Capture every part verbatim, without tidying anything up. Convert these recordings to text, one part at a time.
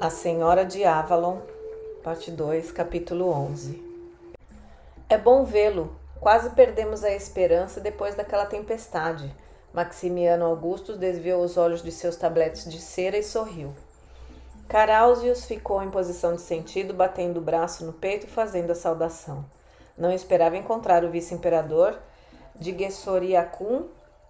A Senhora de Avalon, parte dois, capítulo onze. É bom vê-lo. Quase perdemos a esperança depois daquela tempestade. Maximiano Augustus desviou os olhos de seus tabletes de cera e sorriu. Carausius ficou em posição de sentido, batendo o braço no peito e fazendo a saudação. Não esperava encontrar o vice-imperador de Gessoriacum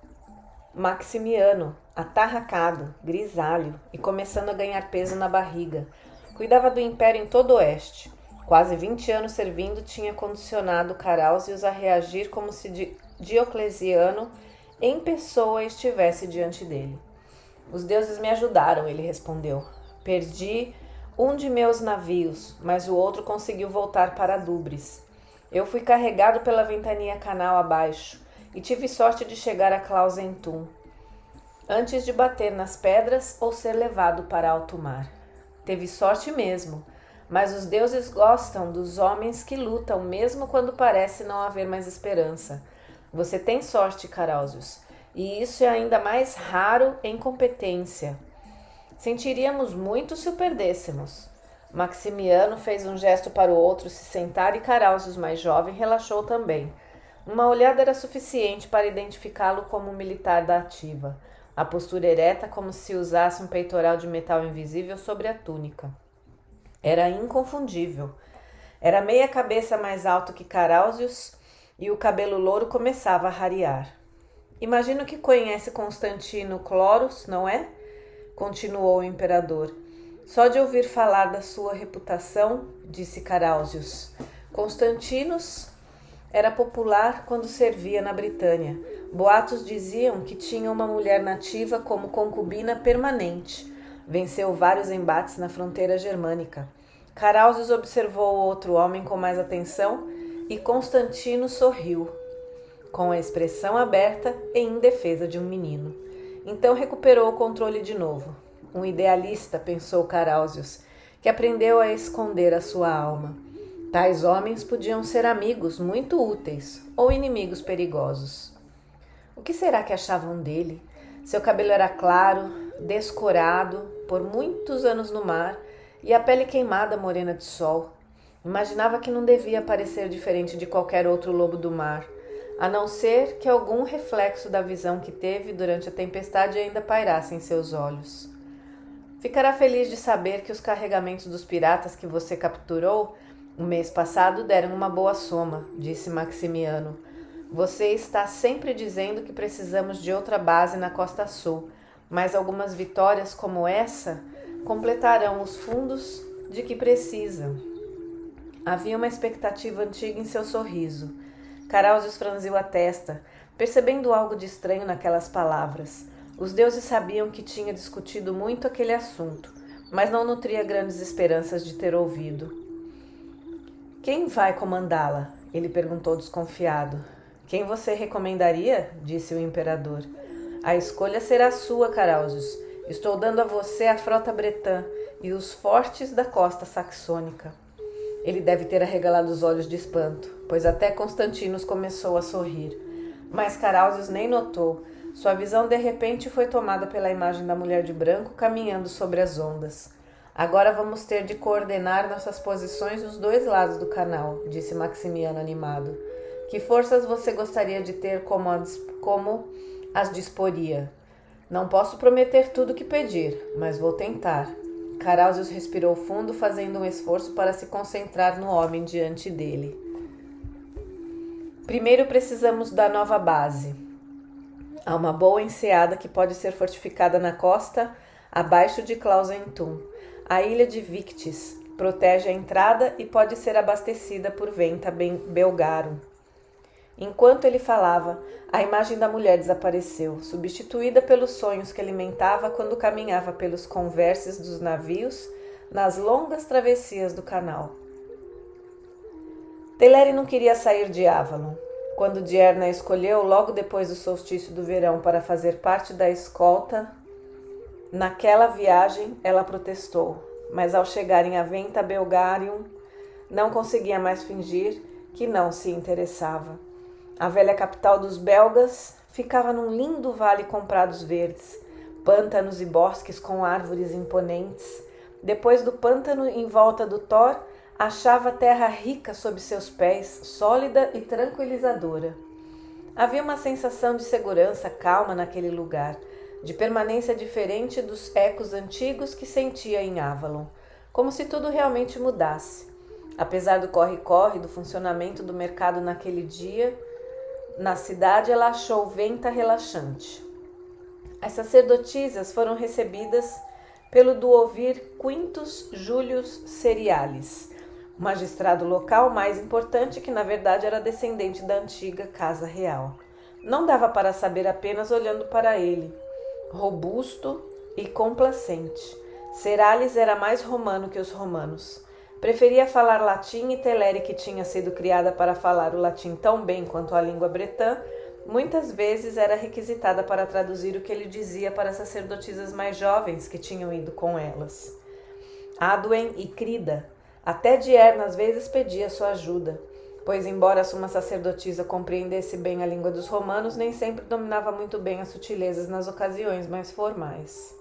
Maximiano, atarracado, grisalho e começando a ganhar peso na barriga. Cuidava do império em todo o oeste. Quase vinte anos servindo tinha condicionado Carausius a reagir como se Diocleciano em pessoa estivesse diante dele. Os deuses me ajudaram, ele respondeu. Perdi um de meus navios, mas o outro conseguiu voltar para Dubris. Eu fui carregado pela ventania canal abaixo e tive sorte de chegar a Clausentum, antes de bater nas pedras ou ser levado para alto mar. Teve sorte mesmo, mas os deuses gostam dos homens que lutam mesmo quando parece não haver mais esperança. Você tem sorte, Carausius, e isso é ainda mais raro em competência. Sentiríamos muito se o perdêssemos. Maximiano fez um gesto para o outro se sentar e Carausius, mais jovem, relaxou também. Uma olhada era suficiente para identificá-lo como um militar da ativa. A postura ereta, como se usasse um peitoral de metal invisível sobre a túnica. Era inconfundível. Era meia cabeça mais alto que Carausius e o cabelo louro começava a rarear. Imagino que conhece Constantino Cloros, não é? Continuou o imperador. Só de ouvir falar da sua reputação, disse Carausius. Constantinos era popular quando servia na Britânia. Boatos diziam que tinha uma mulher nativa como concubina permanente. Venceu vários embates na fronteira germânica. Carausius observou o outro homem com mais atenção e Constantino sorriu, com a expressão aberta e indefesa de um menino. Então recuperou o controle de novo. Um idealista, pensou Carausius, que aprendeu a esconder a sua alma. Tais homens podiam ser amigos muito úteis ou inimigos perigosos. O que será que achavam dele? Seu cabelo era claro, descorado, por muitos anos no mar, e a pele queimada morena de sol. Imaginava que não devia parecer diferente de qualquer outro lobo do mar, a não ser que algum reflexo da visão que teve durante a tempestade ainda pairasse em seus olhos. Ficará feliz de saber que os carregamentos dos piratas que você capturou o mês passado deram uma boa soma, disse Maximiano. Você está sempre dizendo que precisamos de outra base na Costa Sul, mas algumas vitórias como essa completarão os fundos de que precisam. Havia uma expectativa antiga em seu sorriso. Carausius franziu a testa, percebendo algo de estranho naquelas palavras. Os deuses sabiam que tinha discutido muito aquele assunto, mas não nutria grandes esperanças de ter ouvido. Quem vai comandá-la? Ele perguntou desconfiado. Quem você recomendaria? Disse o imperador. A escolha será sua, Carausius. Estou dando a você a frota bretã e os fortes da costa saxônica. Ele deve ter arregalado os olhos de espanto, pois até Constantinos começou a sorrir. Mas Carausius nem notou. Sua visão de repente foi tomada pela imagem da mulher de branco caminhando sobre as ondas. Agora vamos ter de coordenar nossas posições nos dois lados do canal, disse Maximiano animado. Que forças você gostaria de ter como as, como as disporia? Não posso prometer tudo o que pedir, mas vou tentar. Carausius respirou fundo, fazendo um esforço para se concentrar no homem diante dele. Primeiro precisamos da nova base. Há uma boa enseada que pode ser fortificada na costa, abaixo de Clausentum. A ilha de Victis protege a entrada e pode ser abastecida por Venta Belgarum. Enquanto ele falava, a imagem da mulher desapareceu, substituída pelos sonhos que alimentava quando caminhava pelos converses dos navios nas longas travessias do canal. Teleri não queria sair de Avalon. Quando Diurna a escolheu, logo depois do solstício do verão, para fazer parte da escolta, naquela viagem ela protestou, mas ao chegarem a Venta Belgarum, não conseguia mais fingir que não se interessava. A velha capital dos belgas ficava num lindo vale com prados verdes, pântanos e bosques com árvores imponentes, Depois do pântano em volta do Thor, achava a terra rica sob seus pés, sólida e tranquilizadora. Havia uma sensação de segurança calma naquele lugar, de permanência diferente dos ecos antigos que sentia em Avalon, como se tudo realmente mudasse. Apesar do corre-corre do funcionamento do mercado naquele dia, na cidade ela achou venta relaxante. As sacerdotisas foram recebidas pelo duovir Quintus Julius Cerialis, o magistrado local mais importante que na verdade era descendente da antiga Casa Real. Não dava para saber apenas olhando para ele, robusto e complacente. Cerialis era mais romano que os romanos. Preferia falar latim e Teleri, que tinha sido criada para falar o latim tão bem quanto a língua bretã, muitas vezes era requisitada para traduzir o que ele dizia para as sacerdotisas mais jovens que tinham ido com elas. Adwen e Crida, até Dierna às vezes pedia sua ajuda, pois embora a suma sacerdotisa compreendesse bem a língua dos romanos, nem sempre dominava muito bem as sutilezas nas ocasiões mais formais.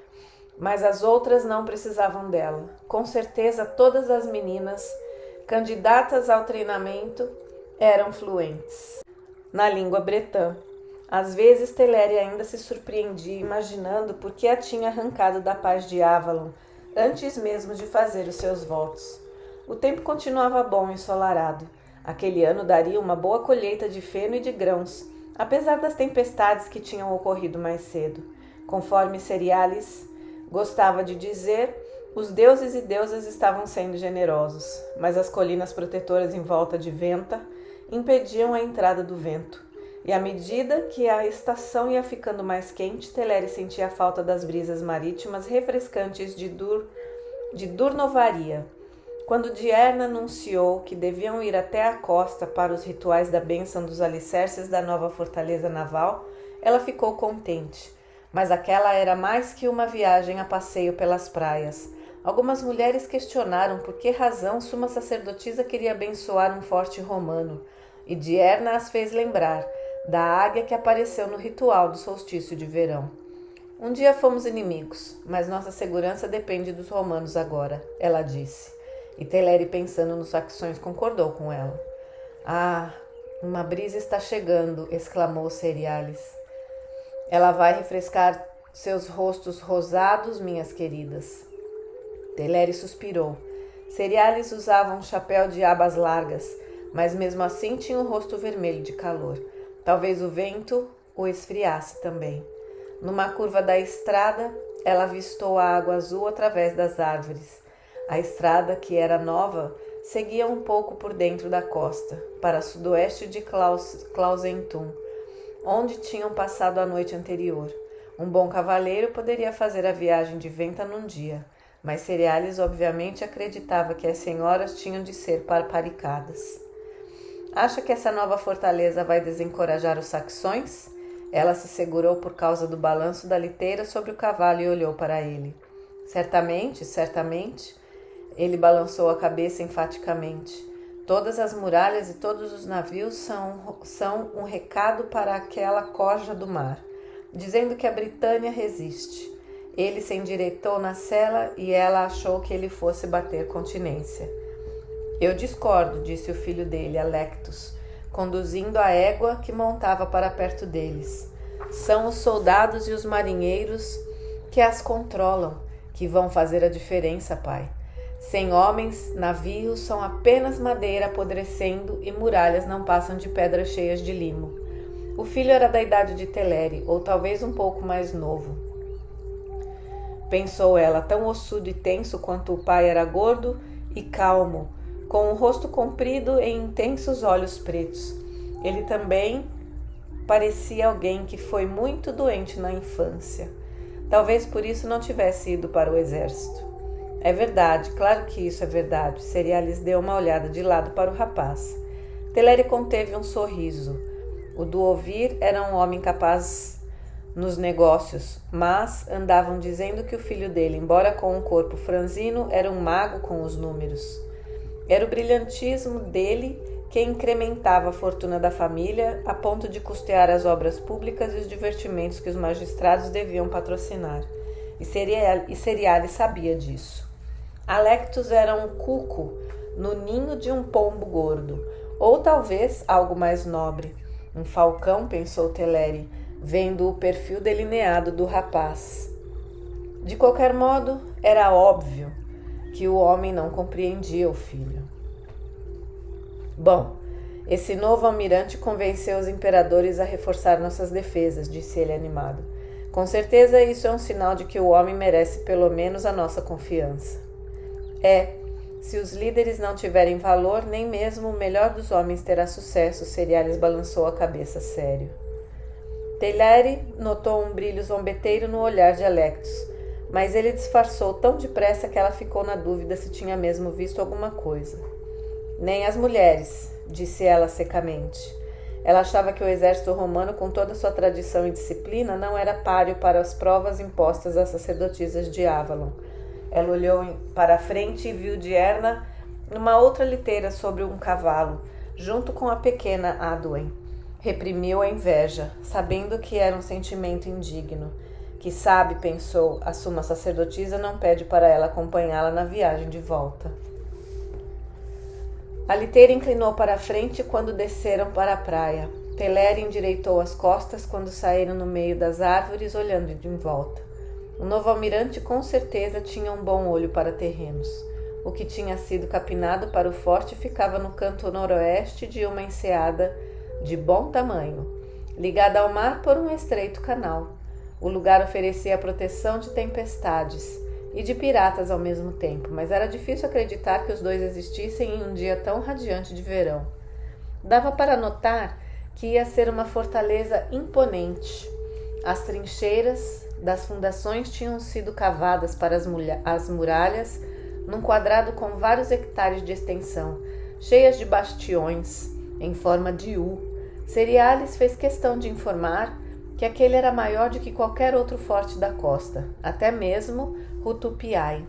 Mas as outras não precisavam dela. Com certeza todas as meninas, candidatas ao treinamento, eram fluentes na língua bretã. Às vezes Teleri ainda se surpreendia imaginando por que a tinha arrancado da paz de Avalon, antes mesmo de fazer os seus votos. O tempo continuava bom e ensolarado. Aquele ano daria uma boa colheita de feno e de grãos, apesar das tempestades que tinham ocorrido mais cedo. Conforme Cerialis gostava de dizer, os deuses e deusas estavam sendo generosos, mas as colinas protetoras em volta de Venta impediam a entrada do vento. E à medida que a estação ia ficando mais quente, Teleri sentia a falta das brisas marítimas refrescantes de, Dur, de Durnovaria. Quando Dierna anunciou que deviam ir até a costa para os rituais da bênção dos alicerces da nova fortaleza naval, ela ficou contente. Mas aquela era mais que uma viagem a passeio pelas praias. Algumas mulheres questionaram por que razão suma sacerdotisa queria abençoar um forte romano, e Dierna as fez lembrar da águia que apareceu no ritual do solstício de verão. Um dia fomos inimigos, mas nossa segurança depende dos romanos agora, ela disse. E Teleri, pensando nos saxões, concordou com ela. Ah, uma brisa está chegando, exclamou Cerialis. Ela vai refrescar seus rostos rosados, minhas queridas. Teleri suspirou. Cerialis usava um chapéu de abas largas, mas mesmo assim tinha o rosto vermelho de calor. Talvez o vento o esfriasse também. Numa curva da estrada, ela avistou a água azul através das árvores. A estrada, que era nova, seguia um pouco por dentro da costa, para sudoeste de Klaus, Klausentum, onde tinham passado a noite anterior. Um bom cavaleiro poderia fazer a viagem de Venta num dia, mas Cerialis obviamente acreditava que as senhoras tinham de ser paparicadas. Acha que essa nova fortaleza vai desencorajar os saxões? Ela se segurou por causa do balanço da liteira sobre o cavalo e olhou para ele. Certamente, certamente. Ele balançou a cabeça enfaticamente. Todas as muralhas e todos os navios são, são um recado para aquela corja do mar, dizendo que a Britânia resiste. Ele se endireitou na cela e ela achou que ele fosse bater continência. Eu discordo, disse o filho dele, Alectus, conduzindo a égua que montava para perto deles. São os soldados e os marinheiros que as controlam, que vão fazer a diferença, pai. Sem homens, navios são apenas madeira apodrecendo e muralhas não passam de pedras cheias de limo. O filho era da idade de Teleri, ou talvez um pouco mais novo. Pensou ela, tão ossudo e tenso quanto o pai era gordo e calmo, com um rosto comprido e intensos olhos pretos. Ele também parecia alguém que foi muito doente na infância. Talvez por isso não tivesse ido para o exército. É verdade, claro que isso é verdade. Cerialis deu uma olhada de lado para o rapaz. Teleri conteve um sorriso. O duovir era um homem capaz nos negócios, mas andavam dizendo que o filho dele, embora com um corpo franzino, era um mago com os números. Era o brilhantismo dele que incrementava a fortuna da família a ponto de custear as obras públicas e os divertimentos que os magistrados deviam patrocinar. E Cerialis sabia disso. Alectus era um cuco no ninho de um pombo gordo, ou talvez algo mais nobre. Um falcão, pensou Teleri, vendo o perfil delineado do rapaz. De qualquer modo, era óbvio que o homem não compreendia o filho. Bom, esse novo almirante convenceu os imperadores a reforçar nossas defesas, disse ele animado. Com certeza isso é um sinal de que o homem merece pelo menos a nossa confiança. É, se os líderes não tiverem valor, nem mesmo o melhor dos homens terá sucesso, Cerialis balançou a cabeça sério. Teleri notou um brilho zombeteiro no olhar de Alectus, mas ele disfarçou tão depressa que ela ficou na dúvida se tinha mesmo visto alguma coisa. Nem as mulheres, disse ela secamente. Ela achava que o exército romano, com toda sua tradição e disciplina, não era páreo para as provas impostas às sacerdotisas de Avalon. Ela olhou para a frente e viu Dierna numa outra liteira sobre um cavalo, junto com a pequena Adwen. Reprimiu a inveja, sabendo que era um sentimento indigno. Que sabe, pensou, a suma sacerdotisa não pede para ela acompanhá-la na viagem de volta. A liteira inclinou para a frente quando desceram para a praia. Teleri endireitou as costas quando saíram no meio das árvores, olhando de volta. O novo almirante com certeza tinha um bom olho para terrenos. O que tinha sido capinado para o forte ficava no canto noroeste de uma enseada de bom tamanho, ligada ao mar por um estreito canal. O lugar oferecia proteção de tempestades e de piratas ao mesmo tempo, mas era difícil acreditar que os dois existissem em um dia tão radiante de verão. Dava para notar que ia ser uma fortaleza imponente. As trincheiras das fundações tinham sido cavadas para as, as muralhas num quadrado com vários hectares de extensão, cheias de bastiões em forma de U. Cerialis fez questão de informar que aquele era maior do que qualquer outro forte da costa, até mesmo Rutupiai.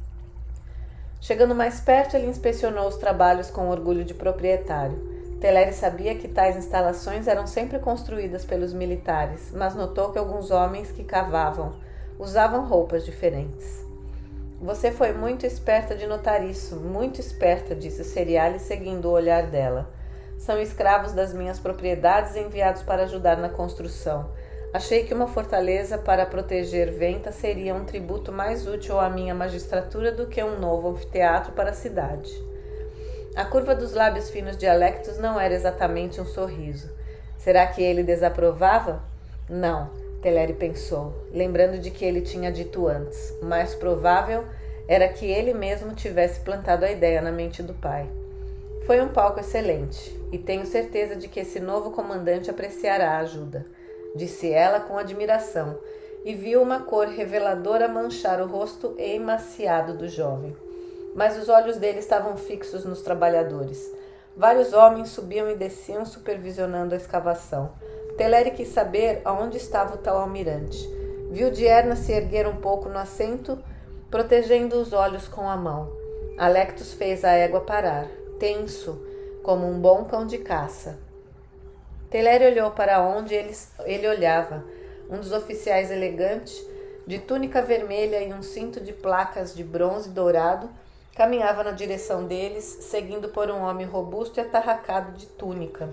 Chegando mais perto, ele inspecionou os trabalhos com orgulho de proprietário. Teleri sabia que tais instalações eram sempre construídas pelos militares, mas notou que alguns homens que cavavam usavam roupas diferentes. Você foi muito esperta de notar isso, muito esperta, disse Cerialis, seguindo o olhar dela. São escravos das minhas propriedades enviados para ajudar na construção. Achei que uma fortaleza para proteger Venta seria um tributo mais útil à minha magistratura do que um novo anfiteatro para a cidade. A curva dos lábios finos de Alectus não era exatamente um sorriso. Será que ele desaprovava? Não, Teleri pensou, lembrando de que ele tinha dito antes. O mais provável era que ele mesmo tivesse plantado a ideia na mente do pai. Foi um palco excelente, e tenho certeza de que esse novo comandante apreciará a ajuda, disse ela com admiração, e viu uma cor reveladora manchar o rosto emaciado do jovem. Mas os olhos dele estavam fixos nos trabalhadores. Vários homens subiam e desciam supervisionando a escavação. Teleri quis saber aonde estava o tal almirante. Viu Dierna se erguer um pouco no assento, protegendo os olhos com a mão. Alectus fez a égua parar, tenso, como um bom cão de caça. Teleri olhou para onde ele, ele olhava. Um dos oficiais elegantes, de túnica vermelha e um cinto de placas de bronze dourado, caminhava na direção deles, seguindo por um homem robusto e atarracado de túnica,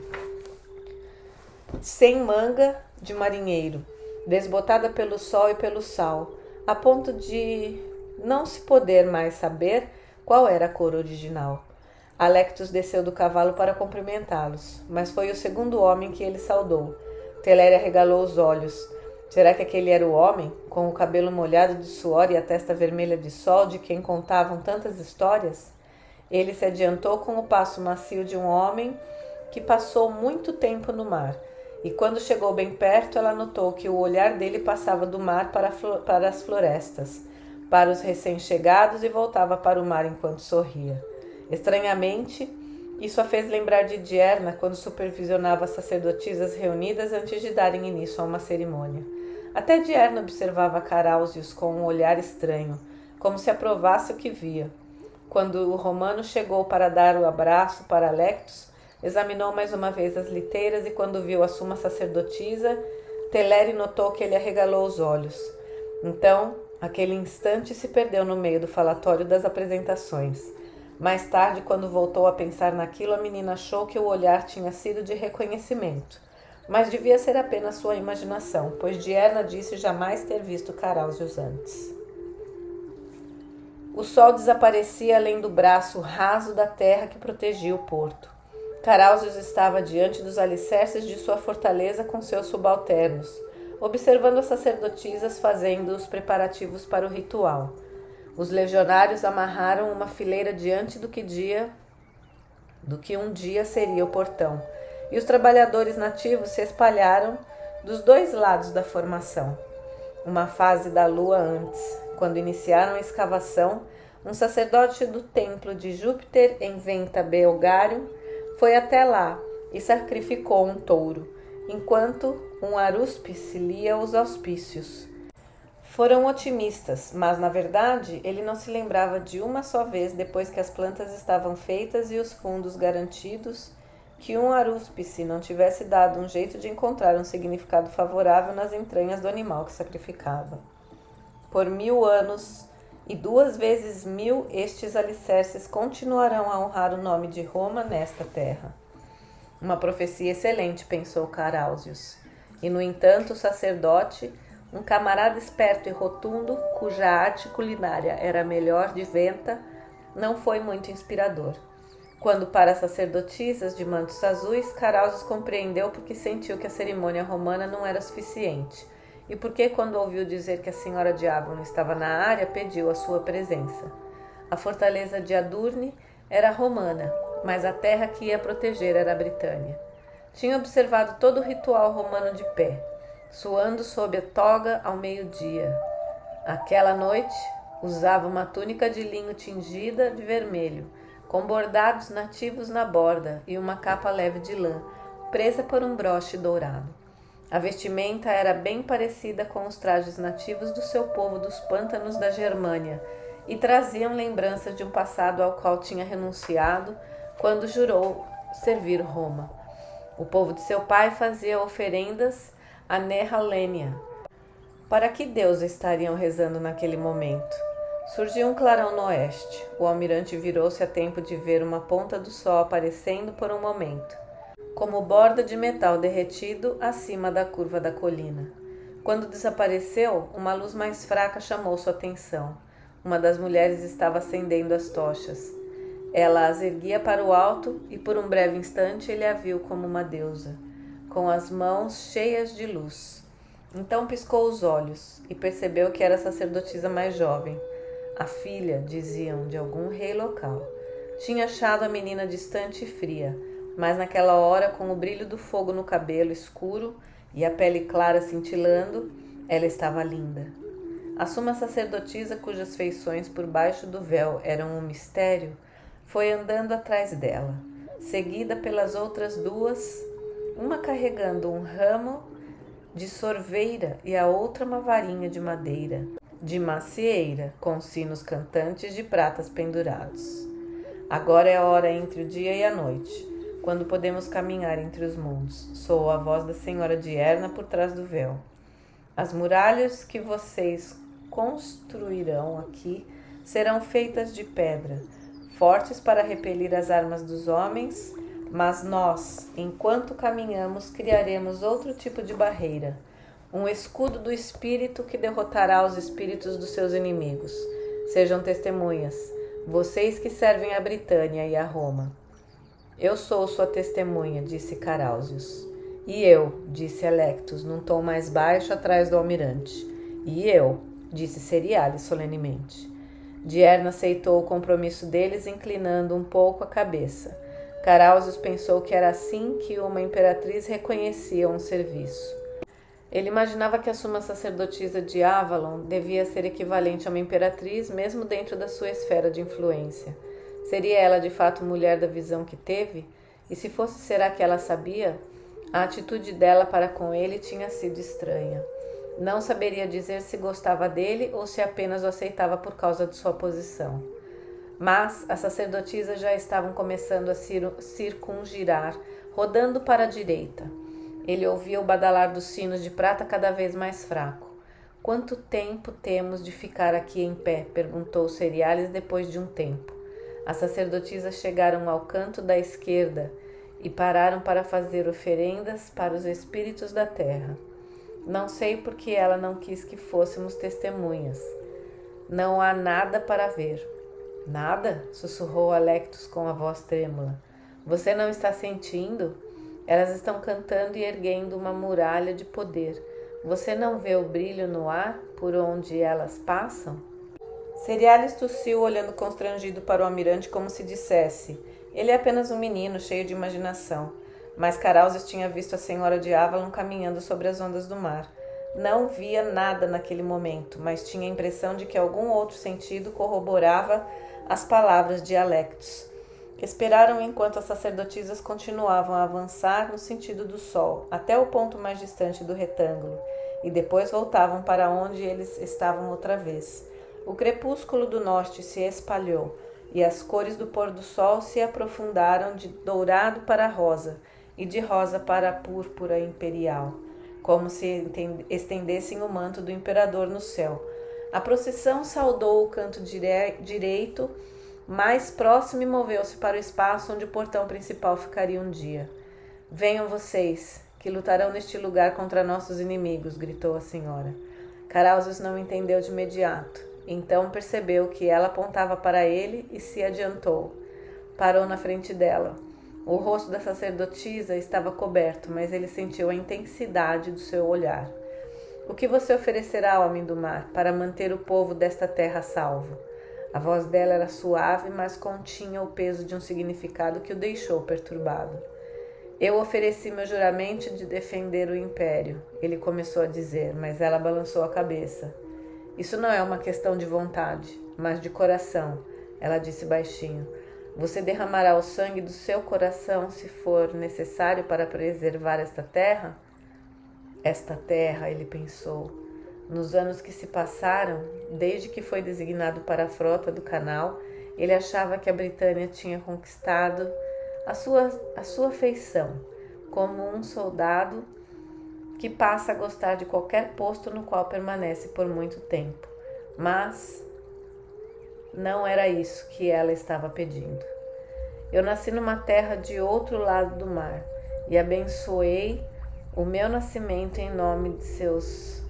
sem manga de marinheiro, desbotada pelo sol e pelo sal, a ponto de não se poder mais saber qual era a cor original. Alectus desceu do cavalo para cumprimentá-los, mas foi o segundo homem que ele saudou. Teleri arregalou os olhos. Será que aquele era o homem, com o cabelo molhado de suor e a testa vermelha de sol, de quem contavam tantas histórias? Ele se adiantou com o passo macio de um homem que passou muito tempo no mar, e quando chegou bem perto, ela notou que o olhar dele passava do mar para, para as florestas, para os recém-chegados e voltava para o mar enquanto sorria. Estranhamente, isso a fez lembrar de Dierna quando supervisionava as sacerdotisas reunidas antes de darem início a uma cerimônia. Até Dierna observava Carausius com um olhar estranho, como se aprovasse o que via. Quando o romano chegou para dar o abraço para Alectus, examinou mais uma vez as liteiras e quando viu a suma sacerdotisa, Teleri notou que ele arregalou os olhos. Então, Aquele instante se perdeu no meio do falatório das apresentações. Mais tarde, quando voltou a pensar naquilo, a menina achou que o olhar tinha sido de reconhecimento. Mas devia ser apenas sua imaginação, pois Dierna disse jamais ter visto Carausius antes. O sol desaparecia além do braço raso da terra que protegia o porto. Carausius estava diante dos alicerces de sua fortaleza com seus subalternos, observando as sacerdotisas fazendo os preparativos para o ritual. Os legionários amarraram uma fileira diante do que, dia, do que um dia seria o portão, e os trabalhadores nativos se espalharam dos dois lados da formação. Uma fase da lua antes, quando iniciaram a escavação, um sacerdote do templo de Júpiter em Venta Beogarium foi até lá e sacrificou um touro, enquanto um arúspice lia os auspícios. Foram otimistas, mas na verdade ele não se lembrava de uma só vez, depois que as plantas estavam feitas e os fundos garantidos, que um arúspice não tivesse dado um jeito de encontrar um significado favorável nas entranhas do animal que sacrificava. Por mil anos e duas vezes mil estes alicerces continuarão a honrar o nome de Roma nesta terra. Uma profecia excelente, pensou Carausius. E, no entanto, o sacerdote, um camarada esperto e rotundo, cuja arte culinária era a melhor de Venta, não foi muito inspirador. Quando para as sacerdotisas de mantos azuis, Carausius compreendeu porque sentiu que a cerimônia romana não era suficiente, e porque, quando ouviu dizer que a senhora de Avalon estava na área, pediu a sua presença. A fortaleza de Adurne era romana, mas a terra que ia proteger era a Britânia. Tinha observado todo o ritual romano de pé, suando sob a toga ao meio-dia. Aquela noite, usava uma túnica de linho tingida de vermelho, com bordados nativos na borda e uma capa leve de lã, presa por um broche dourado. A vestimenta era bem parecida com os trajes nativos do seu povo dos pântanos da Germânia e traziam lembranças de um passado ao qual tinha renunciado quando jurou servir Roma. O povo de seu pai fazia oferendas a Nehalênia. Para que Deus estariam rezando naquele momento? Surgiu um clarão no oeste. O almirante virou-se a tempo de ver uma ponta do sol aparecendo por um momento, como borda de metal derretido acima da curva da colina. Quando desapareceu, uma luz mais fraca chamou sua atenção. Uma das mulheres estava acendendo as tochas. Ela as erguia para o alto e por um breve instante ele a viu como uma deusa, com as mãos cheias de luz. Então piscou os olhos e percebeu que era a sacerdotisa mais jovem, a filha, diziam, de algum rei local. Tinha achado a menina distante e fria, mas naquela hora, com o brilho do fogo no cabelo escuro e a pele clara cintilando, ela estava linda. A suma sacerdotisa, cujas feições por baixo do véu eram um mistério, foi andando atrás dela, seguida pelas outras duas, uma carregando um ramo de sorveira e a outra uma varinha de madeira, de macieira, com sinos cantantes de pratas pendurados. Agora é a hora entre o dia e a noite, quando podemos caminhar entre os mundos, soou a voz da senhora Dierna por trás do véu. As muralhas que vocês construirão aqui serão feitas de pedra, fortes para repelir as armas dos homens, mas nós, enquanto caminhamos, criaremos outro tipo de barreira, um escudo do espírito que derrotará os espíritos dos seus inimigos. Sejam testemunhas, vocês que servem a Britânia e a Roma. Eu sou sua testemunha, disse Carausius. E eu, disse Electus, num tom mais baixo atrás do almirante. E eu, disse Ceriale solenemente. Dierna aceitou o compromisso deles, inclinando um pouco a cabeça. Carausius pensou que era assim que uma imperatriz reconhecia um serviço. Ele imaginava que a suma sacerdotisa de Avalon devia ser equivalente a uma imperatriz, mesmo dentro da sua esfera de influência. Seria ela de fato mulher da visão que teve? E se fosse, será que ela sabia? A atitude dela para com ele tinha sido estranha. Não saberia dizer se gostava dele ou se apenas o aceitava por causa de sua posição. Mas as sacerdotisas já estavam começando a circungirar, rodando para a direita. Ele ouvia o badalar dos sinos de prata cada vez mais fraco. Quanto tempo temos de ficar aqui em pé? Perguntou Cereales depois de um tempo. As sacerdotisas chegaram ao canto da esquerda e pararam para fazer oferendas para os espíritos da terra. Não sei por que ela não quis que fôssemos testemunhas. Não há nada para ver. Nada? Sussurrou Alectus com a voz trêmula. Você não está sentindo? Elas estão cantando e erguendo uma muralha de poder. Você não vê o brilho no ar por onde elas passam? Cereales tossiu, olhando constrangido para o almirante como se dissesse: ele é apenas um menino cheio de imaginação. Mas Carausius tinha visto a senhora de Avalon caminhando sobre as ondas do mar. Não via nada naquele momento, mas tinha a impressão de que algum outro sentido corroborava as palavras de Alectus. Esperaram enquanto as sacerdotisas continuavam a avançar no sentido do sol, até o ponto mais distante do retângulo, e depois voltavam para onde eles estavam outra vez. O crepúsculo do norte se espalhou, e as cores do pôr do sol se aprofundaram de dourado para rosa, e de rosa para púrpura imperial, como se estendessem o manto do imperador no céu. A procissão saudou o canto dire- direito, mais próximo, e moveu-se para o espaço onde o portão principal ficaria um dia. Venham vocês, que lutarão neste lugar contra nossos inimigos, gritou a senhora. Carausius não entendeu de imediato. Então percebeu que ela apontava para ele e se adiantou. Parou na frente dela. O rosto da sacerdotisa estava coberto, mas ele sentiu a intensidade do seu olhar. O que você oferecerá, homem do mar, para manter o povo desta terra salvo? A voz dela era suave, mas continha o peso de um significado que o deixou perturbado. Eu ofereci meu juramento de defender o império, ele começou a dizer, mas ela balançou a cabeça. Isso não é uma questão de vontade, mas de coração, ela disse baixinho. Você derramará o sangue do seu coração se for necessário para preservar esta terra? Esta terra, ele pensou. Nos anos que se passaram, desde que foi designado para a frota do canal, ele achava que a Britânia tinha conquistado a sua, a sua feição, como um soldado que passa a gostar de qualquer posto no qual permanece por muito tempo. Mas não era isso que ela estava pedindo. Eu nasci numa terra de outro lado do mar e abençoei o meu nascimento em nome de seus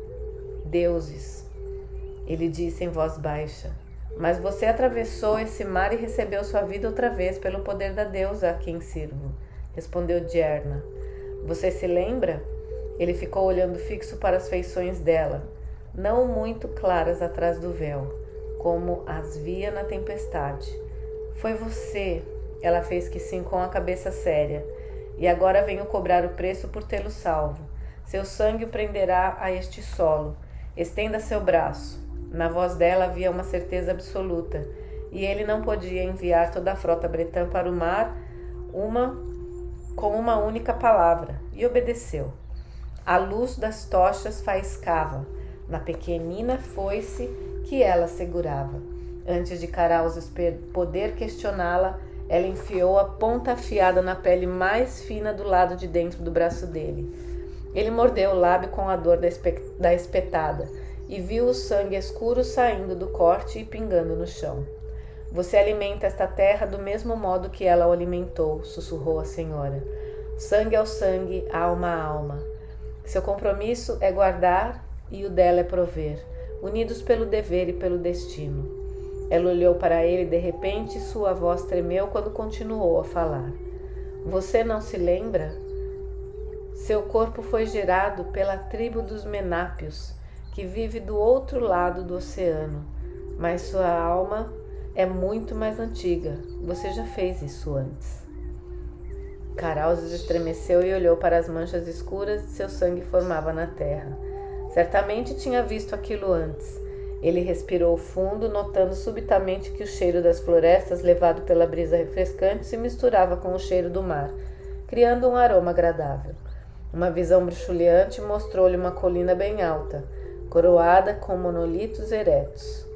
deuses, ele disse em voz baixa. Mas você atravessou esse mar e recebeu sua vida outra vez pelo poder da deusa a quem sirvo, respondeu Diarna. Você se lembra? Ele ficou olhando fixo para as feições dela, não muito claras atrás do véu, como as via na tempestade. Foi você, ela fez que sim com a cabeça séria, e agora venho cobrar o preço por tê-lo salvo. Seu sangue o prenderá a este solo. Estenda seu braço. Na voz dela havia uma certeza absoluta, e ele não podia enviar toda a frota bretã para o mar uma, com uma única palavra, e obedeceu. A luz das tochas faiscava na pequenina foice que ela segurava. Antes de Carausius poder questioná-la, ela enfiou a ponta afiada na pele mais fina do lado de dentro do braço dele. Ele mordeu o lábio com a dor da espetada e viu o sangue escuro saindo do corte e pingando no chão. Você alimenta esta terra do mesmo modo que ela o alimentou, sussurrou a senhora. Sangue ao sangue, alma a alma. Seu compromisso é guardar e o dela é prover, unidos pelo dever e pelo destino. Ela olhou para ele e de repente sua voz tremeu quando continuou a falar. Você não se lembra? Seu corpo foi gerado pela tribo dos Menápios, que vive do outro lado do oceano, mas sua alma é muito mais antiga. Você já fez isso antes. Carausius estremeceu e olhou para as manchas escuras que seu sangue formava na terra. Certamente tinha visto aquilo antes. Ele respirou fundo, notando subitamente que o cheiro das florestas, levado pela brisa refrescante, se misturava com o cheiro do mar, criando um aroma agradável. Uma visão bruxuleante mostrou-lhe uma colina bem alta, coroada com monolitos eretos.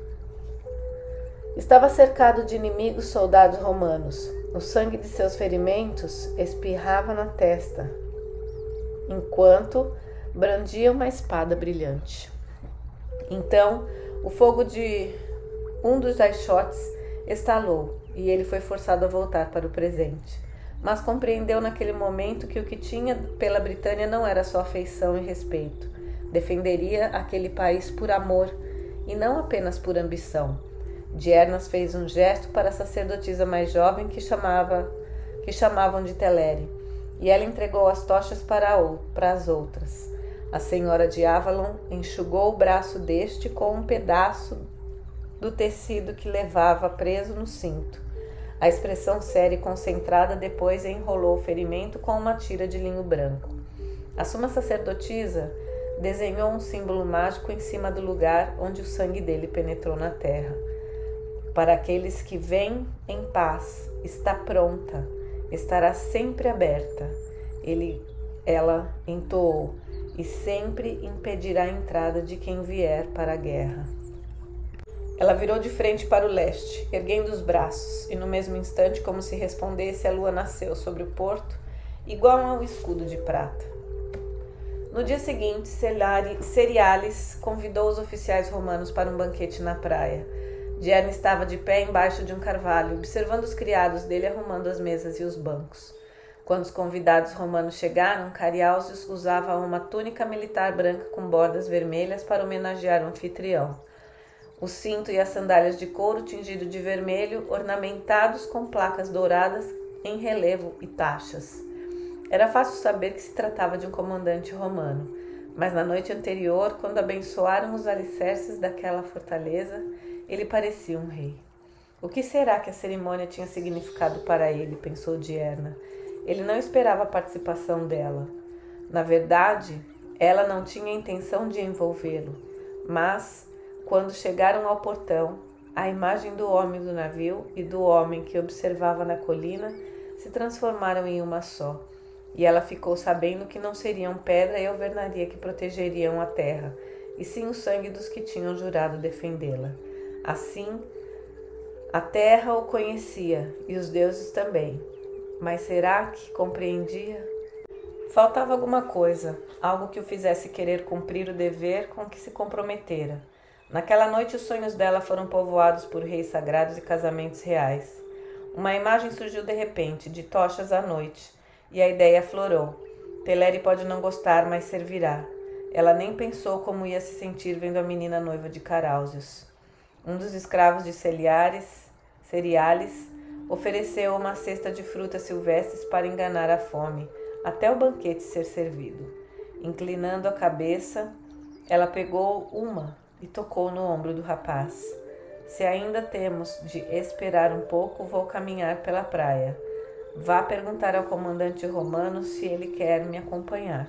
Estava cercado de inimigos soldados romanos. O sangue de seus ferimentos espirrava na testa, enquanto brandia uma espada brilhante. Então, o fogo de um dos aixotes estalou e ele foi forçado a voltar para o presente. Mas compreendeu naquele momento que o que tinha pela Britânia não era só afeição e respeito. Defenderia aquele país por amor e não apenas por ambição. Diernas fez um gesto para a sacerdotisa mais jovem que, chamava, que chamavam de Teleri, e ela entregou as tochas para, a, para as outras. A senhora de Avalon enxugou o braço deste com um pedaço do tecido que levava preso no cinto. A expressão séria e concentrada depois enrolou o ferimento com uma tira de linho branco. A suma sacerdotisa desenhou um símbolo mágico em cima do lugar onde o sangue dele penetrou na terra. Para aqueles que vêm em paz, está pronta, estará sempre aberta. Ele, ela entoou, e sempre impedirá a entrada de quem vier para a guerra. Ela virou de frente para o leste, erguendo os braços, e no mesmo instante, como se respondesse, a lua nasceu sobre o porto, igual ao escudo de prata. No dia seguinte, Ceriales convidou os oficiais romanos para um banquete na praia. Dierna estava de pé embaixo de um carvalho, observando os criados dele arrumando as mesas e os bancos. Quando os convidados romanos chegaram, Carialzius usava uma túnica militar branca com bordas vermelhas para homenagear o anfitrião. O cinto e as sandálias de couro tingido de vermelho, ornamentados com placas douradas em relevo e taxas. Era fácil saber que se tratava de um comandante romano, mas na noite anterior, quando abençoaram os alicerces daquela fortaleza, ele parecia um rei. O que será que a cerimônia tinha significado para ele, pensou Dierna. Ele não esperava a participação dela. Na verdade, ela não tinha intenção de envolvê-lo, mas, quando chegaram ao portão, a imagem do homem do navio e do homem que observava na colina se transformaram em uma só, e ela ficou sabendo que não seriam pedra e alvenaria que protegeriam a terra, e sim o sangue dos que tinham jurado defendê-la. Assim, a terra o conhecia, e os deuses também. Mas será que compreendia? Faltava alguma coisa, algo que o fizesse querer cumprir o dever com que se comprometera. Naquela noite os sonhos dela foram povoados por reis sagrados e casamentos reais. Uma imagem surgiu de repente, de tochas à noite, e a ideia aflorou. Teleri pode não gostar, mas servirá. Ela nem pensou como ia se sentir vendo a menina noiva de Carialzius. Um dos escravos de Ceriales, Ceriales ofereceu uma cesta de frutas silvestres para enganar a fome, até o banquete ser servido. Inclinando a cabeça, ela pegou uma e tocou no ombro do rapaz. Se ainda temos de esperar um pouco, vou caminhar pela praia. Vá perguntar ao comandante romano se ele quer me acompanhar.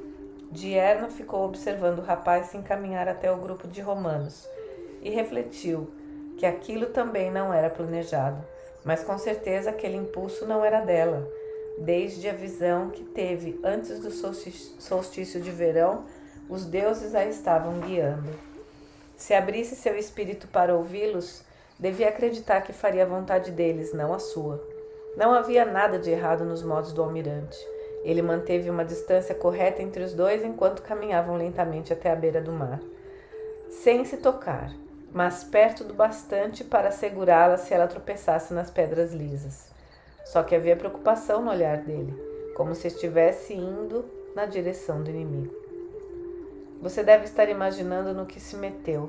Dierna ficou observando o rapaz se encaminhar até o grupo de romanos e refletiu que aquilo também não era planejado, mas com certeza aquele impulso não era dela. Desde a visão que teve antes do solstício de verão, os deuses a estavam guiando. Se abrisse seu espírito para ouvi-los, devia acreditar que faria a vontade deles, não a sua. Não havia nada de errado nos modos do almirante. Ele manteve uma distância correta entre os dois enquanto caminhavam lentamente até a beira do mar, sem se tocar, mas perto do bastante para segurá-la se ela tropeçasse nas pedras lisas. Só que havia preocupação no olhar dele, como se estivesse indo na direção do inimigo. Você deve estar imaginando no que se meteu.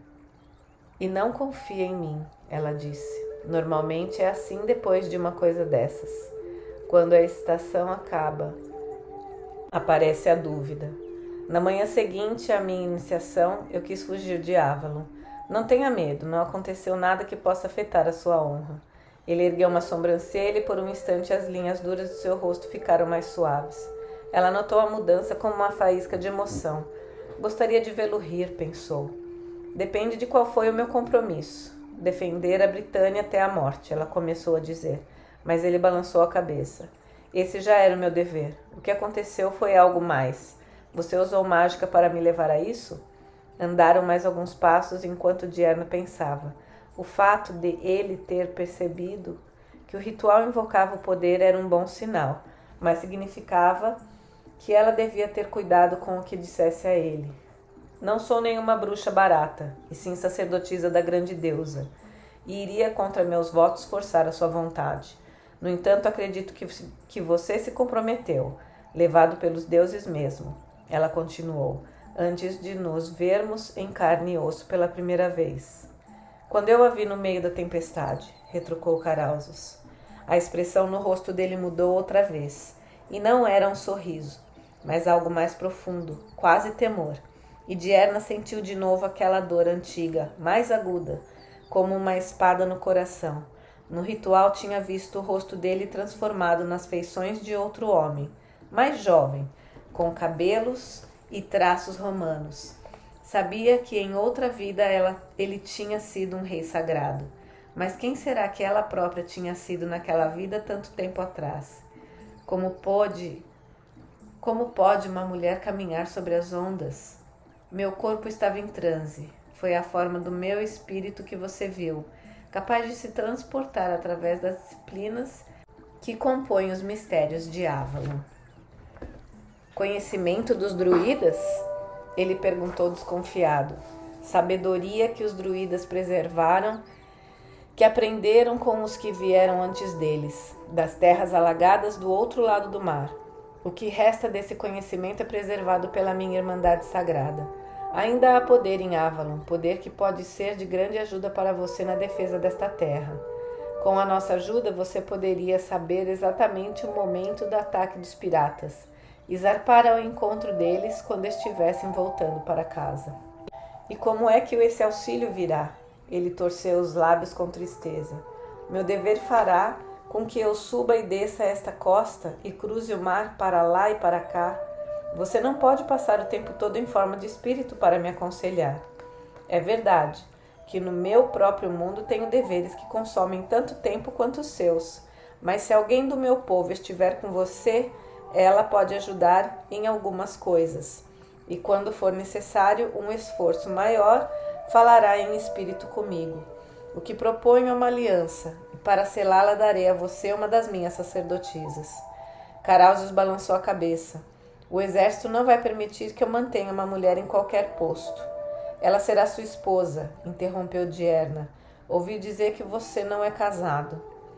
E não confia em mim, ela disse. Normalmente é assim depois de uma coisa dessas. Quando a estação acaba, aparece a dúvida. Na manhã seguinte à minha iniciação, eu quis fugir de Avalon. Não tenha medo, não aconteceu nada que possa afetar a sua honra. Ele ergueu uma sobrancelha e por um instante as linhas duras do seu rosto ficaram mais suaves. Ela notou a mudança como uma faísca de emoção. Gostaria de vê-lo rir, pensou. Depende de qual foi o meu compromisso. Defender a Britânia até a morte, ela começou a dizer, mas ele balançou a cabeça. Esse já era o meu dever. O que aconteceu foi algo mais. Você usou mágica para me levar a isso? Andaram mais alguns passos enquanto Dierna pensava. O fato de ele ter percebido que o ritual invocava o poder era um bom sinal, mas significava que ela devia ter cuidado com o que dissesse a ele. Não sou nenhuma bruxa barata, e sim sacerdotisa da grande deusa, e iria contra meus votos forçar a sua vontade. No entanto, acredito que, que você se comprometeu, levado pelos deuses mesmo. Ela continuou, antes de nos vermos em carne e osso pela primeira vez. Quando eu a vi no meio da tempestade, retrucou Carausius. A expressão no rosto dele mudou outra vez, e não era um sorriso, mas algo mais profundo, quase temor. E Diurna sentiu de novo aquela dor antiga, mais aguda, como uma espada no coração. No ritual tinha visto o rosto dele transformado nas feições de outro homem, mais jovem, com cabelos e traços romanos. Sabia que em outra vida ela, ele tinha sido um rei sagrado. Mas quem será que ela própria tinha sido naquela vida tanto tempo atrás? Como pôde, como pode uma mulher caminhar sobre as ondas? Meu corpo estava em transe. Foi a forma do meu espírito que você viu, capaz de se transportar através das disciplinas que compõem os mistérios de Avalon. Conhecimento dos druidas? Ele perguntou desconfiado. Sabedoria que os druidas preservaram, que aprenderam com os que vieram antes deles, das terras alagadas do outro lado do mar. O que resta desse conhecimento é preservado pela minha Irmandade Sagrada. Ainda há poder em Avalon, poder que pode ser de grande ajuda para você na defesa desta terra. Com a nossa ajuda, você poderia saber exatamente o momento do ataque dos piratas e zarpar ao encontro deles quando estivessem voltando para casa. E como é que esse auxílio virá? Ele torceu os lábios com tristeza. Meu dever fará com que eu suba e desça esta costa e cruze o mar para lá e para cá. Você não pode passar o tempo todo em forma de espírito para me aconselhar. É verdade que no meu próprio mundo tenho deveres que consomem tanto tempo quanto os seus, mas se alguém do meu povo estiver com você, ela pode ajudar em algumas coisas. E quando for necessário um esforço maior, falará em espírito comigo. O que proponho é uma aliança, e para selá-la darei a você uma das minhas sacerdotisas. Carausius balançou a cabeça. O exército não vai permitir que eu mantenha uma mulher em qualquer posto. Ela será sua esposa, interrompeu Diurna. Ouvi dizer que você não é casado.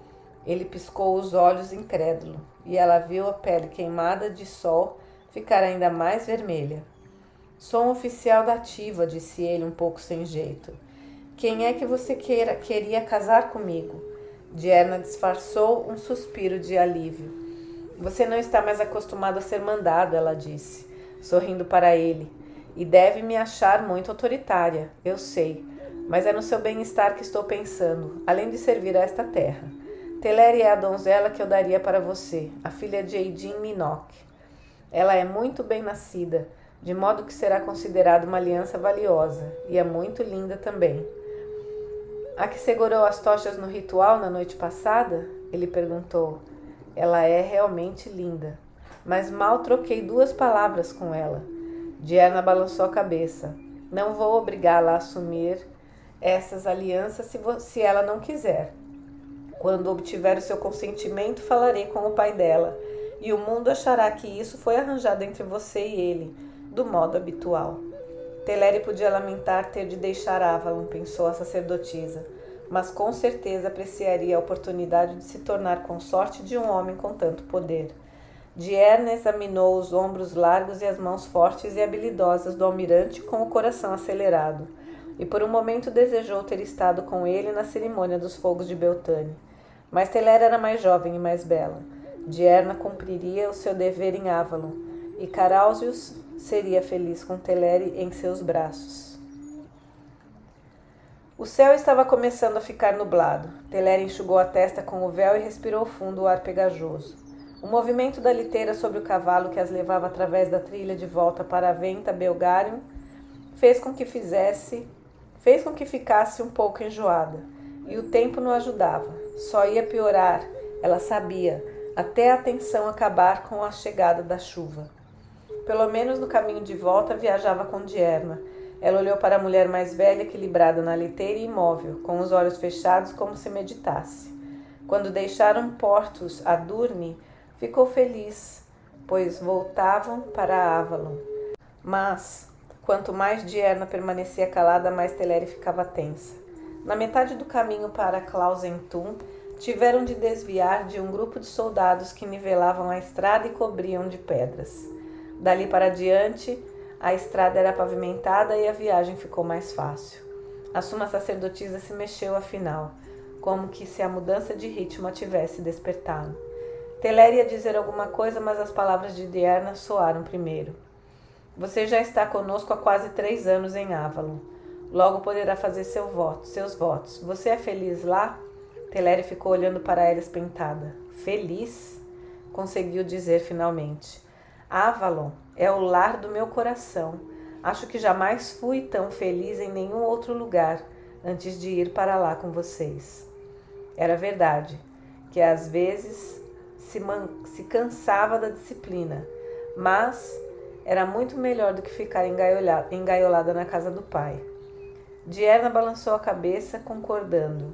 Ele piscou os olhos incrédulo, e ela viu a pele queimada de sol ficar ainda mais vermelha. Sou um oficial da ativa, disse ele um pouco sem jeito. Quem é que você queira, queria casar comigo? Diurna disfarçou um suspiro de alívio. Você não está mais acostumado a ser mandado, ela disse, sorrindo para ele. E deve me achar muito autoritária, eu sei. Mas é no seu bem-estar que estou pensando, além de servir a esta terra. Teleri é a donzela que eu daria para você, a filha de Eidin Minoc. Ela é muito bem nascida, de modo que será considerada uma aliança valiosa, e é muito linda também. A que segurou as tochas no ritual na noite passada? Ele perguntou. Ela é realmente linda, mas mal troquei duas palavras com ela. Diurna balançou a cabeça. Não vou obrigá-la a assumir essas alianças se, se ela não quiser. Quando obtiver o seu consentimento, falarei com o pai dela, e o mundo achará que isso foi arranjado entre você e ele, do modo habitual. Teleri podia lamentar ter de deixar Avalon, pensou a sacerdotisa, mas com certeza apreciaria a oportunidade de se tornar consorte de um homem com tanto poder. Diurna examinou os ombros largos e as mãos fortes e habilidosas do almirante com o coração acelerado, e por um momento desejou ter estado com ele na cerimônia dos fogos de Beltane. Mas Teleri era mais jovem e mais bela. Diurna cumpriria o seu dever em Avalon, e Carausius seria feliz com Teleri em seus braços. O céu estava começando a ficar nublado. Teleri enxugou a testa com o véu e respirou fundo o ar pegajoso. O movimento da liteira sobre o cavalo que as levava através da trilha de volta para a Venta Belgarium fez com que fizesse, fez com que ficasse um pouco enjoada, e o tempo não ajudava. Só ia piorar, ela sabia, até a tensão acabar com a chegada da chuva. Pelo menos no caminho de volta viajava com Diurna. Ela olhou para a mulher mais velha, equilibrada na liteira e imóvel, com os olhos fechados como se meditasse. Quando deixaram Portus a Durne, ficou feliz, pois voltavam para Avalon. Mas, Quanto mais Dierna permanecia calada, mais Teleri ficava tensa. Na metade do caminho para Clausentum, tiveram de desviar de um grupo de soldados que nivelavam a estrada e cobriam de pedras. Dali para diante, a estrada era pavimentada e a viagem ficou mais fácil. A suma sacerdotisa se mexeu afinal, como que se a mudança de ritmo a tivesse despertado. Teleri ia dizer alguma coisa, mas as palavras de Dierna soaram primeiro. Você já está conosco há quase três anos em Avalon. Logo poderá fazer seu voto, seus votos. Você é feliz lá? Teleri ficou olhando para ela espantada. Feliz? Conseguiu dizer finalmente. Avalon é o lar do meu coração. Acho que jamais fui tão feliz em nenhum outro lugar antes de ir para lá com vocês. Era verdade que às vezes se, man... se cansava da disciplina, mas era muito melhor do que ficar engaiolada, engaiolada na casa do pai. Dierna balançou a cabeça, concordando,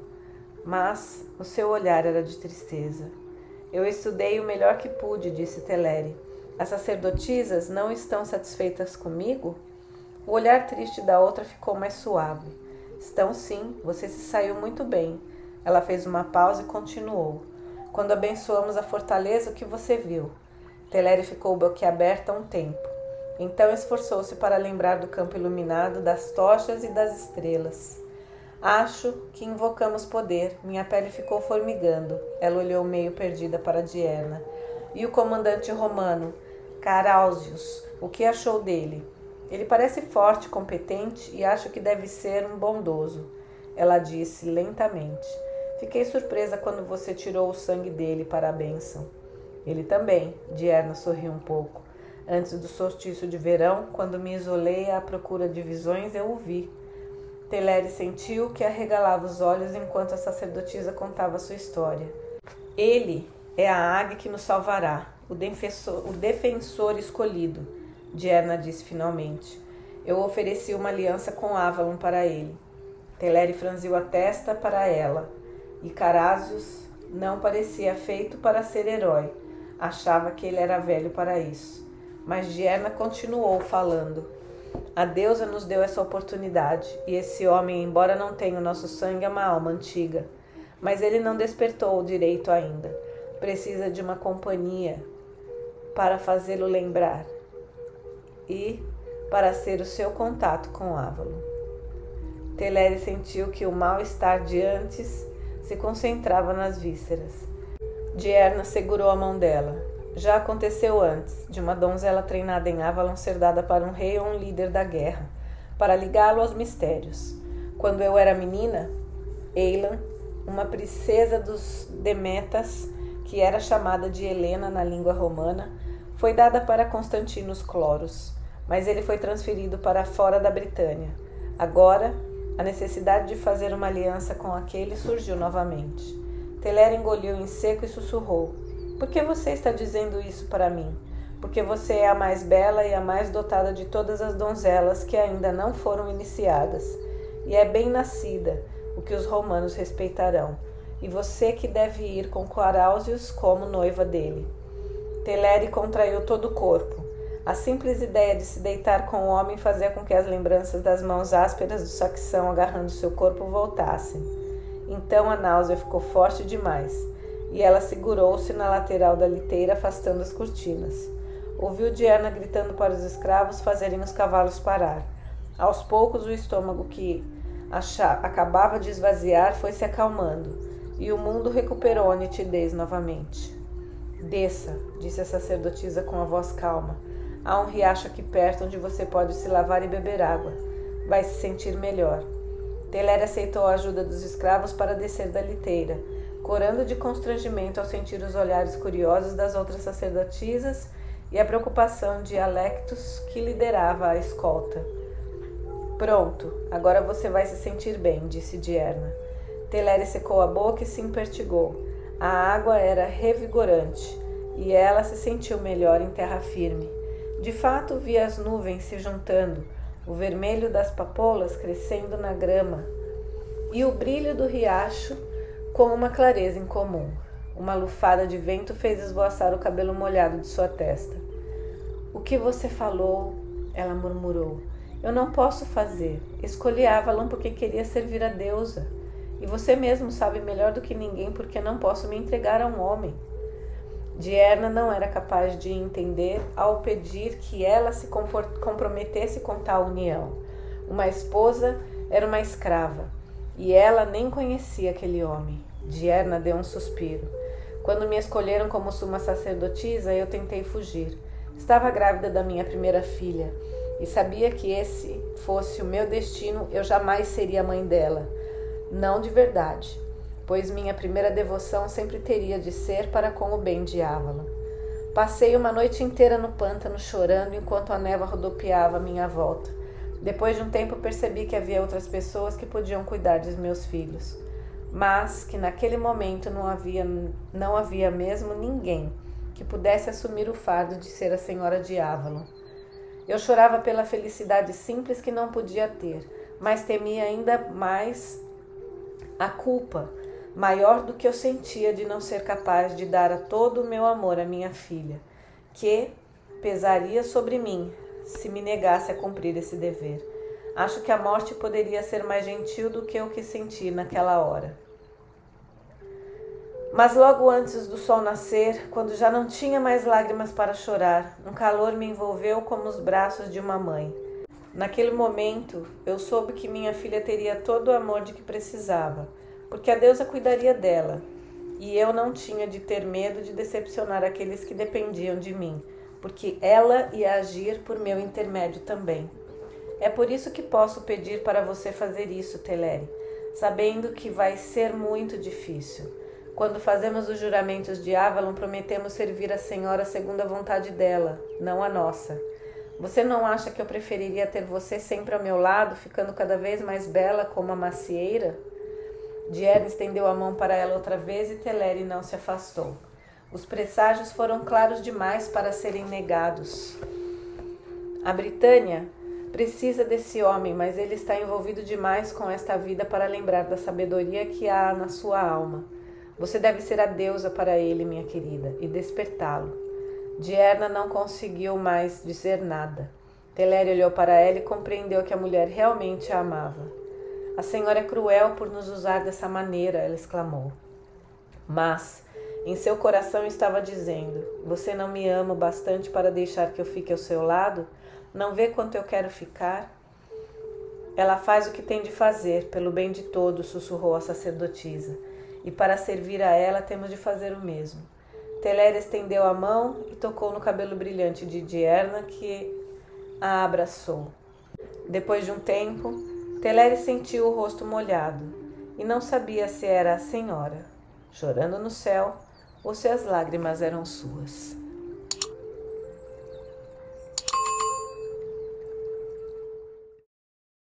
mas o seu olhar era de tristeza. Eu estudei o melhor que pude, disse Teleri. As sacerdotisas não estão satisfeitas comigo? O olhar triste da outra ficou mais suave. Estão sim, você se saiu muito bem. Ela fez uma pausa e continuou. Quando abençoamos a fortaleza, o que você viu? Teleri ficou boquiaberta um tempo. Então esforçou-se para lembrar do campo iluminado, das tochas e das estrelas. Acho que invocamos poder. Minha pele ficou formigando. Ela olhou meio perdida para Dierna. E o comandante romano, Carausius, o que achou dele? Ele parece forte, competente e acho que deve ser um bondoso. Ela disse lentamente. Fiquei surpresa quando você tirou o sangue dele para a bênção. Ele também, Dierna sorriu um pouco. Antes do solstício de verão, quando me isolei à procura de visões, eu o vi. Teleri sentiu que arregalava os olhos enquanto a sacerdotisa contava sua história. Ele é a águia que nos salvará, o defensor, o defensor escolhido, Dierna disse finalmente. Eu ofereci uma aliança com Avalon para ele. Teleri franziu a testa para ela, e Carausius não parecia feito para ser herói. Achava que ele era velho para isso. Mas Dierna continuou falando. A deusa nos deu essa oportunidade, e esse homem, embora não tenha o nosso sangue, é uma alma antiga. Mas ele não despertou o direito ainda. Precisa de uma companhia para fazê-lo lembrar e para ser o seu contato com Avalon. Teleri sentiu que o mal-estar de antes se concentrava nas vísceras. Dierna segurou a mão dela. Já aconteceu antes, de uma donzela treinada em Avalon ser dada para um rei ou um líder da guerra, para ligá-lo aos mistérios. Quando eu era menina, Eilan, uma princesa dos Demetas, que era chamada de Helena na língua romana, foi dada para Constantinos Cloros, mas ele foi transferido para fora da Britânia. Agora, a necessidade de fazer uma aliança com aquele surgiu novamente. Teleri engoliu em seco e sussurrou. Por que você está dizendo isso para mim? Porque você é a mais bela e a mais dotada de todas as donzelas que ainda não foram iniciadas. E é bem nascida, o que os romanos respeitarão. E você que deve ir com Carausius como noiva dele. Teleri contraiu todo o corpo. A simples ideia de se deitar com o homem fazia com que as lembranças das mãos ásperas do saxão agarrando seu corpo voltassem. Então a náusea ficou forte demais. E ela segurou-se na lateral da liteira, afastando as cortinas. Ouviu Dierna gritando para os escravos fazerem os cavalos parar. Aos poucos, o estômago que achava, acabava de esvaziar foi se acalmando, e o mundo recuperou a nitidez novamente. Desça, disse a sacerdotisa com a voz calma. Há um riacho aqui perto onde você pode se lavar e beber água. Vai se sentir melhor. Teleri aceitou a ajuda dos escravos para descer da liteira, corando de constrangimento ao sentir os olhares curiosos das outras sacerdotisas e a preocupação de Alectus, que liderava a escolta. Pronto, agora você vai se sentir bem, disse Dierna. Teleri secou a boca e se impertigou. A água era revigorante e ela se sentiu melhor em terra firme. De fato, via as nuvens se juntando, o vermelho das papoulas crescendo na grama e o brilho do riacho com uma clareza incomum. Uma lufada de vento fez esvoaçar o cabelo molhado de sua testa. O que você falou? Ela murmurou. Eu não posso fazer. Escolhi Avalon porque queria servir a deusa. E você mesmo sabe melhor do que ninguém porque não posso me entregar a um homem. Diana não era capaz de entender ao pedir que ela se comprometesse com tal união. Uma esposa era uma escrava, e ela nem conhecia aquele homem. Diana deu um suspiro. Quando me escolheram como suma sacerdotisa, eu tentei fugir. Estava grávida da minha primeira filha, e sabia que esse fosse o meu destino, eu jamais seria mãe dela. Não de verdade, pois minha primeira devoção sempre teria de ser para com o bem de Avalon. Passei uma noite inteira no pântano chorando enquanto a névoa rodopiava à minha volta. Depois de um tempo percebi que havia outras pessoas que podiam cuidar dos meus filhos, mas que naquele momento não havia, não havia mesmo ninguém que pudesse assumir o fardo de ser a senhora de Avalon. Eu chorava pela felicidade simples que não podia ter, mas temia ainda mais a culpa maior do que eu sentia de não ser capaz de dar a todo o meu amor à minha filha, que pesaria sobre mim se me negasse a cumprir esse dever. Acho que a morte poderia ser mais gentil do que o que senti naquela hora. Mas logo antes do sol nascer, quando já não tinha mais lágrimas para chorar, um calor me envolveu como os braços de uma mãe. Naquele momento, eu soube que minha filha teria todo o amor de que precisava, porque a deusa cuidaria dela, e eu não tinha de ter medo de decepcionar aqueles que dependiam de mim, porque ela ia agir por meu intermédio também. É por isso que posso pedir para você fazer isso, Teleri, sabendo que vai ser muito difícil. Quando fazemos os juramentos de Avalon, prometemos servir a Senhora segundo a vontade dela, não a nossa. Você não acha que eu preferiria ter você sempre ao meu lado, ficando cada vez mais bela como a macieira? Diana estendeu a mão para ela outra vez e Teleri não se afastou. Os presságios foram claros demais para serem negados. A Britânia precisa desse homem, mas ele está envolvido demais com esta vida para lembrar da sabedoria que há na sua alma. Você deve ser a deusa para ele, minha querida, e despertá-lo. Diana não conseguiu mais dizer nada. Teleri olhou para ela e compreendeu que a mulher realmente a amava. A senhora é cruel por nos usar dessa maneira, ela exclamou. Mas em seu coração estava dizendo: você não me ama o bastante para deixar que eu fique ao seu lado? Não vê quanto eu quero ficar? Ela faz o que tem de fazer, pelo bem de todos, sussurrou a sacerdotisa. E para servir a ela temos de fazer o mesmo. Teleri estendeu a mão e tocou no cabelo brilhante de Diana, que a abraçou. Depois de um tempo, Teleri sentiu o rosto molhado e não sabia se era a senhora, chorando no céu, ou se as lágrimas eram suas.